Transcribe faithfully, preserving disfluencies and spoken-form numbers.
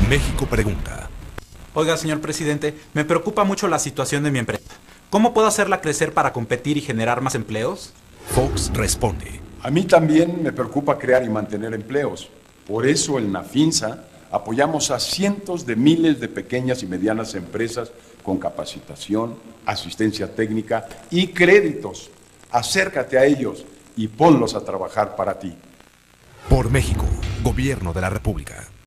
México pregunta. Oiga, señor presidente, me preocupa mucho la situación de mi empresa. ¿Cómo puedo hacerla crecer para competir y generar más empleos? Fox responde. A mí también me preocupa crear y mantener empleos. Por eso en Nafinsa apoyamos a cientos de miles de pequeñas y medianas empresas con capacitación, asistencia técnica y créditos. Acércate a ellos y ponlos a trabajar para ti. Por México, Gobierno de la República.